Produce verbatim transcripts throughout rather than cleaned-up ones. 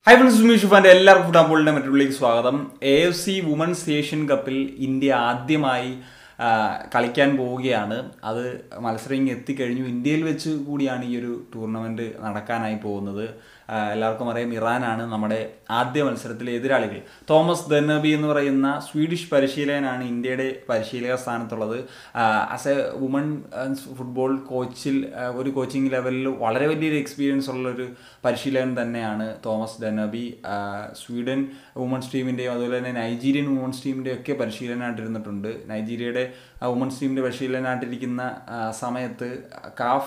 Hi friends, Shufan എല്ലാവർക്കും ഫുട്ബോളിന്റെ മറ്റുള്ളിലേക്ക് സ്വാഗതം. A F C women's Asian കപ്പിൽ ഇന്ത്യ ആദ്യമായി കളിക്കാൻ പോവുകയാണ്. അത് മത്സരം എത്തിക്കഴിഞ്ഞു. ഇന്ത്യയിൽ വെച്ച് കൂടിയാണ് ഈ ഒരു ടൂർണമെന്റ് നടക്കാനായി പോകുന്നത്. എല്ലാവർക്കും അറിയാം, ഇറാനാണ് നമ്മുടെ ആദ്യ മത്സരത്തിലെ എതിരാളികൾ. തോമസ് ദെന്നബി എന്ന് പറയുന്ന സ്വീഡിഷ് പരിശീലകനാണ് ഇന്ത്യയുടെ പരിശീലക സ്ഥാനത്തുള്ളത്. ആസ് എ വുമൺ ഫുട്ബോൾ കോച്ചിൽ ഒരു കോച്ചിങ് ലെവലിൽ വളരെ വലിയൊരു എക്സ്പീരിയൻസ് ഉള്ളൊരു പരിശീലകൻ തന്നെയാണ് തോമസ് ദെന്നബി. സ്വീഡൻ വുമൻസ് ടീമിൻ്റെയും അതുപോലെ തന്നെ നൈജീരിയൻ വുമൻസ് ടീമിൻ്റെയും ഒക്കെ പരിശീലനമായിട്ടിരുന്നിട്ടുണ്ട്. നൈജീരിയയുടെ വുമൻസ് ടീമിൻ്റെ പരിശീലനമായിട്ടിരിക്കുന്ന സമയത്ത് CAF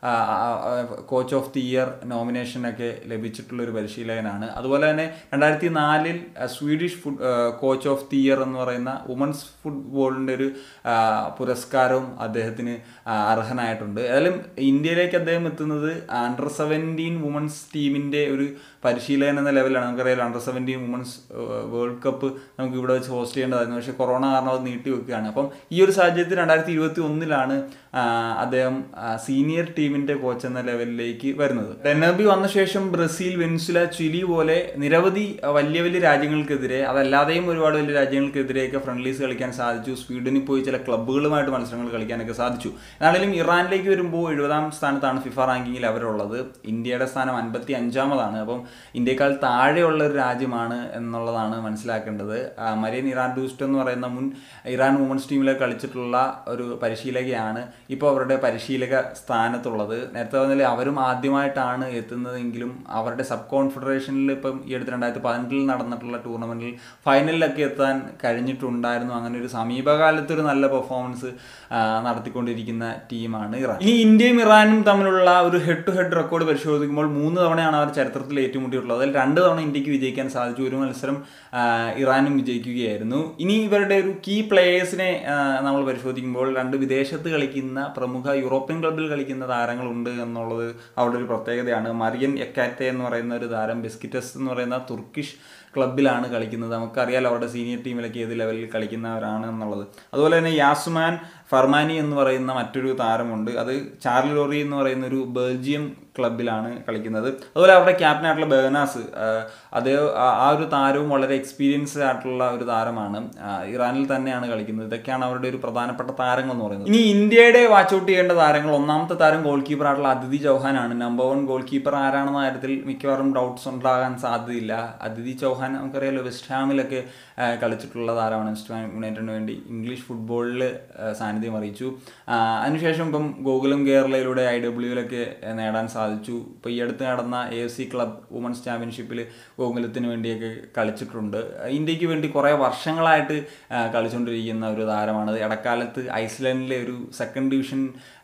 coach of the year നോമിനേഷനൊക്കെ ലഭിച്ചിട്ടുള്ളൊരു പരിശീലകനാണ്. അതുപോലെ തന്നെ രണ്ടായിരത്തി നാലിൽ Swedish food coach of the year എന്ന് പറയുന്ന വുമൻസ് ഫുട്ബോളിൻ്റെ ഒരു പുരസ്കാരവും അദ്ദേഹത്തിന് അർഹനായിട്ടുണ്ട്. ഏതായാലും ഇന്ത്യയിലേക്ക് അദ്ദേഹം എത്തുന്നത് അണ്ടർ സെവൻറ്റീൻ വുമൻസ് ടീമിൻ്റെ ഒരു പരിശീലകൻ എന്ന ലെവലാണ്. നമുക്കറിയാം, under seventeen women's world cup നമുക്ക് ഇവിടെ വെച്ച് ഹോസ്റ്റ് ചെയ്യേണ്ടതായിരുന്നു. പക്ഷേ കൊറോണ കാരണം അത് നീട്ടി വെക്കുകയാണ്. അപ്പം ഈ ഒരു സാഹചര്യത്തിൽ രണ്ടായിരത്തി ഇരുപത്തി ഒന്നിലാണ് അദ്ദേഹം സീനിയർ ടീമിൻ്റെ കോച്ച് എന്ന ലെവലിലേക്ക് വരുന്നത്. ഡെന്നബി വന്ന ശേഷം ബ്രസീൽ, വെനിസുല, ചിലി പോലെ നിരവധി വലിയ വലിയ രാജ്യങ്ങൾക്കെതിരെ, അതല്ലാതെയും ഒരുപാട് വലിയ രാജ്യങ്ങൾക്കെതിരെയൊക്കെ ഫ്രണ്ട്ലീസ് കളിക്കാൻ സാധിച്ചു. സ്വീഡനിൽ പോയി ചില ക്ലബ്ബുകളുമായിട്ട് മത്സരങ്ങൾ കളിക്കാനൊക്കെ സാധിച്ചു. എന്നാണെങ്കിലും ഇറാനിലേക്ക് വരുമ്പോൾ എഴുപതാം സ്ഥാനത്താണ് ഫിഫ റാങ്കിങ്ങിൽ അവരുള്ളത്. ഇന്ത്യയുടെ സ്ഥാനം അൻപത്തി അഞ്ചാമതാണ്. അപ്പം ഇന്ത്യക്കാൾ താഴെയുള്ള ഒരു രാജ്യമാണ് എന്നുള്ളതാണ് മനസ്സിലാക്കേണ്ടത്. മരിയൻ ഇറാൻ ഡൂസ്റ്റ് എന്ന് പറയുന്ന മുൻ ഇറാൻ വുമൻസ് ടീമിലേക്ക് കളിച്ചിട്ടുള്ള ഒരു പരിശീലകയാണ് ഇപ്പോൾ അവരുടെ പരിശീലക സ്ഥാനത്തുള്ളത്. നേരത്തെ പറഞ്ഞാൽ അവരും ആദ്യമായിട്ടാണ് എത്തുന്നതെങ്കിലും അവരുടെ സബ് കോൺഫെഡറേഷനിൽ ഇപ്പം ഈ അടുത്ത് രണ്ടായിരത്തി പതിനെട്ടിൽ നടന്നിട്ടുള്ള ടൂർണമെൻറ്റിൽ ഫൈനലിലൊക്കെ എത്താൻ കഴിഞ്ഞിട്ടുണ്ടായിരുന്നു. അങ്ങനെ ഒരു സമീപകാലത്തൊരു നല്ല പെർഫോമൻസ് നടത്തിക്കൊണ്ടിരിക്കുന്ന ടീമാണ് ഇറാൻ. ഇനി ഇന്ത്യയും ഇറാനും തമ്മിലുള്ള ഒരു ഹെഡ് ടു ഹെഡ് റെക്കോർഡ് പരിശോധിക്കുമ്പോൾ മൂന്ന് തവണയാണ് അവർ ചരിത്രത്തിൽ ഏറ്റുമുട്ടിയിട്ടുള്ളത്. അതിൽ രണ്ട് തവണ ഇന്ത്യക്ക് വിജയിക്കാൻ സാധിച്ചു. ഒരു മത്സരം ഇറാനും വിജയിക്കുകയായിരുന്നു. ഇനി ഇവരുടെ ഒരു കീ പ്ലേയേഴ്സിനെ നമ്മൾ പരിശോധിക്കുമ്പോൾ രണ്ട് വിദേശത്ത് കളിക്കുന്ന പ്രമുഖ യൂറോപ്യൻ ക്ലബ്ബിൽ കളിക്കുന്ന താരങ്ങളുണ്ട് എന്നുള്ളത് അവരുടെ ഒരു പ്രത്യേകതയാണ്. മറിയൻ എക്കാറ്റെ എന്ന് പറയുന്ന ഒരു താരം ബെസ്കിറ്റസ് എന്ന് പറയുന്ന തുർക്കിഷ് ക്ലബ്ബിലാണ് കളിക്കുന്നത്. നമുക്കറിയാലോ അവരുടെ സീനിയർ ടീമിലൊക്കെ ഏത് ലെവലിൽ കളിക്കുന്നവരാണ് എന്നുള്ളത്. അതുപോലെ തന്നെ യാസുമാൻ ഫർമാനി എന്ന് പറയുന്ന മറ്റൊരു താരമുണ്ട്. അത് ചാർലി ലോറി എന്ന് പറയുന്ന ഒരു ബെൽജിയം ക്ലബ്ബിലാണ് കളിക്കുന്നത്. അതുപോലെ അവരുടെ ക്യാപ്റ്റനായിട്ടുള്ള ബേനാസ്, അത് ആ ഒരു താരവും വളരെ എക്സ്പീരിയൻസ്ഡ് ആയിട്ടുള്ള ഒരു താരമാണ്. ഇറാനിൽ തന്നെയാണ് കളിക്കുന്നത്. ഇതൊക്കെയാണ് അവരുടെ ഒരു പ്രധാനപ്പെട്ട താരങ്ങൾ എന്ന് പറയുന്നത്. ഇനി ഇന്ത്യയുടെ വാച്ച് ഔട്ട് ചെയ്യേണ്ട താരങ്ങൾ, ഒന്നാമത്തെ താരം ഗോൾ കീപ്പർ ആയിട്ടുള്ള അദിതി ചൗഹാനാണ്. നമ്പർ വൺ ഗോൾ കീപ്പർ ആരാണെന്ന കാര്യത്തിൽ മിക്കവാറും ഡൗട്ട്സ് ഉണ്ടാകാൻ സാധ്യതയില്ല. അദിതി ചൗഹാൻ നമുക്കറിയാലോ വെസ്റ്റ് ഹാമിലൊക്കെ കളിച്ചിട്ടുള്ള താരമാണ്. വെസ്റ്റ് ഹാം യുണൈറ്റഡിന് വേണ്ടി ഇംഗ്ലീഷ് ഫുട്ബോളിൽ സാന്നിധ്യം അറിയിച്ചു. അതിനുശേഷം ഇപ്പം ഗോകുലം കേരളയിലൂടെ ഐ ഡബ്ല്യുയിലൊക്കെ നേടാൻ സാധിച്ചു. ഇപ്പോൾ ഈ അടുത്ത് നടന്ന A F C club women's ചാമ്പ്യൻഷിപ്പിൽ ഗോകുലത്തിന് വേണ്ടിയൊക്കെ കളിച്ചിട്ടുണ്ട്. ഇന്ത്യക്ക് വേണ്ടി കുറേ വർഷങ്ങളായിട്ട് കളിച്ചുകൊണ്ടിരിക്കുന്ന ഒരു താരമാണ്. ഇടക്കാലത്ത് ഐസ്ലാൻഡിലെ ഒരു സെക്കൻഡ് ഡിവിഷൻ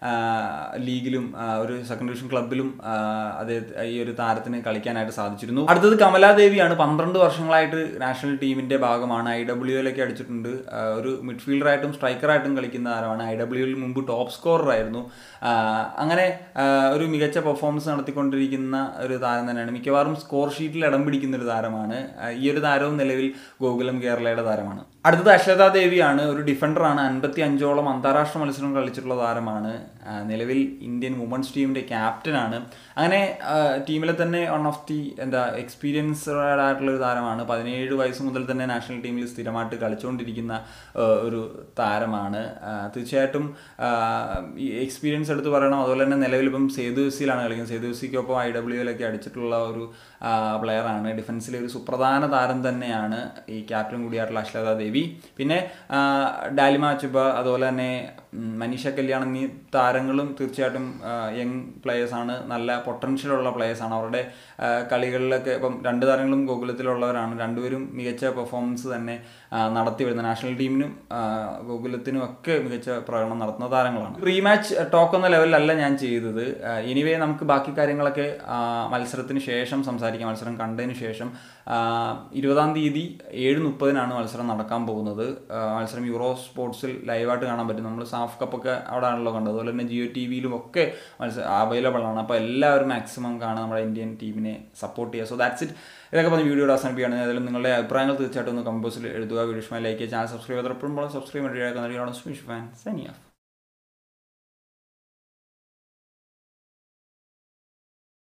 ലീഗിലും ഒരു സെക്കൻഡ് ഡിവിഷൻ ക്ലബിലും അതേ ഈ ഒരു താരത്തിന് കളിക്കാനായിട്ട് സാധിച്ചിരുന്നു. അടുത്തത് കമലാദേവിയാണ്. പന്ത്രണ്ട് വർഷങ്ങളായിട്ട് നാഷണൽ ടീമിൻ്റെ ഭാഗമാണ്. ഐ ഡബ്ല്യുയിലൊക്കെ അടിച്ചിട്ടുണ്ട്. ഒരു മിഡ്ഫീൽഡറായിട്ടും സ്ട്രൈക്കറായിട്ടും കളിക്കുന്ന താരമാണ്. ഐ ഡബ്ല്യുയിൽ മുമ്പ് ടോപ്പ് സ്കോററായിരുന്നു. അങ്ങനെ ഒരു മികച്ച പെർഫോമൻസ് നടത്തിക്കൊണ്ടിരിക്കുന്ന ഒരു താരം തന്നെയാണ്. മിക്കവാറും സ്കോർ ഷീറ്റിൽ ഇടം പിടിക്കുന്ന ഒരു താരമാണ്. ഈ ഒരു താരവും നിലവിൽ ഗോകുലം കേരളയുടെ താരമാണ്. അടുത്തത് അശ്ലത ദേവിയാണ്. ഒരു ഡിഫൻഡറാണ്. അൻപത്തി അഞ്ചോളം അന്താരാഷ്ട്ര മത്സരം കളിച്ചിട്ടുള്ള താരമാണ്. നിലവിൽ ഇന്ത്യൻ വുമൻസ് ടീമിൻ്റെ ക്യാപ്റ്റനാണ്. അങ്ങനെ ടീമിലെ തന്നെ വൺ ഓഫ് ദി എന്താ എക്സ്പീരിയൻസ്ഡ് ആയിട്ടുള്ള ഒരു താരമാണ്. പതിനേഴ് വയസ്സ് മുതൽ തന്നെ നാഷണൽ ടീമിൽ സ്ഥിരമായിട്ട് കളിച്ചുകൊണ്ടിരിക്കുന്ന ഒരു താരമാണ്. തീർച്ചയായിട്ടും ഈ എക്സ്പീരിയൻസ് എടുത്ത് പറയണം. അതുപോലെ തന്നെ നിലവിൽ ഇപ്പം സേതു എഫ് സിയിലാണ് കളിക്കുന്നത്. സേതു എഫ് സിക്കൊപ്പം ഐ ഡബ്ല്യുയിലൊക്കെ അടിച്ചിട്ടുള്ള ഒരു പ്ലെയറാണ്. ഡിഫൻസിലെ ഒരു സുപ്രധാന താരം തന്നെയാണ് ഈ ക്യാപ്റ്റൻ കൂടിയായിട്ടുള്ള അശ്ലത ദേവി. പിന്നെ ഡാലിമ ചുബ, അതുപോലെ തന്നെ മനീഷ കല്യാൺ എന്നീ താരങ്ങളും തീർച്ചയായിട്ടും യങ് പ്ലേയേഴ്സാണ്. നല്ല പൊട്ടൻഷ്യലുള്ള പ്ലേയേഴ്സാണ്. അവരുടെ കളികളിലൊക്കെ ഇപ്പം രണ്ട് താരങ്ങളും ഗോകുലത്തിലുള്ളവരാണ്. രണ്ടുപേരും മികച്ച പെർഫോമൻസ് തന്നെ നടത്തി വരുന്ന നാഷണൽ ടീമിനും ഗോകുലത്തിനും ഒക്കെ മികച്ച പ്രകടനം നടത്തുന്ന താരങ്ങളാണ്. റീമാച്ച് ടോക്ക് എന്ന ലെവലിലല്ല ഞാൻ ചെയ്തത്. എനിവേ നമുക്ക് ബാക്കി കാര്യങ്ങളൊക്കെ മത്സരത്തിന് ശേഷം സംസാരിക്കാം. മത്സരം കണ്ടതിന് ശേഷം ഇരുപതാം തീയതി ഏഴ് മുപ്പതിനാണ് മത്സരം നടക്കാൻ പോകുന്നത്. മത്സരം യൂറോ സ്പോർട്സിൽ ലൈവായിട്ട് കാണാൻ പറ്റും. നമ്മൾ സാഫ് കപ്പൊക്കെ അവിടെ ആണല്ലോ കണ്ടത്. അതുപോലെ തന്നെ ജിയോ ടി വിയിലും ഒക്കെ മത്സരം അവൈലബിൾ ആണ്. അപ്പോൾ എല്ലാവരും മാക്സിമം കാണാൻ നമ്മുടെ ഇന്ത്യൻ ടീമിനെ സപ്പോർട്ട് ചെയ്യുക. So that's it. ഇതൊക്കെ പറഞ്ഞ് വീഡിയോയുടെ അവസാനിപ്പിക്കുകയാണ്. ഏതായാലും നിങ്ങളുടെ അഭിപ്രായങ്ങൾ തീർച്ചയായിട്ടും ഒന്ന് കമ്പോസിൽ എഴുതുക. വീഡിയോ ഇഷ്ടമായി ലൈക്ക് ചെയ്യുക. ചാനൽ സബ്സ്ക്രൈബ് ചെയ്തപ്പോഴും സബ്സ്ക്രൈബ് ചെയ്യാൻ സബ്സ്ക്രൈബ് ഫാൻ സൈനിങ് ഓഫ്.